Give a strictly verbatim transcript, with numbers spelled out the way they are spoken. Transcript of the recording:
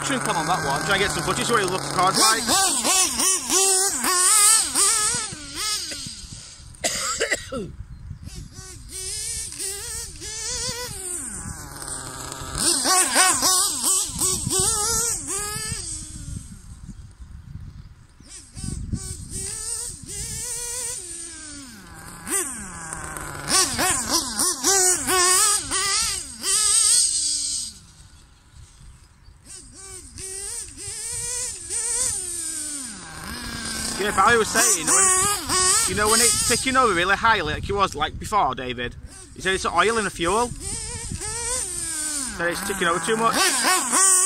measuring cam on that one. Try and get some footage of what it looks the car's like. Yeah, Barry was saying, when, you know, when it's ticking over really high, like it was like before, David, he said it's oil and a fuel. Said it's ticking over too much.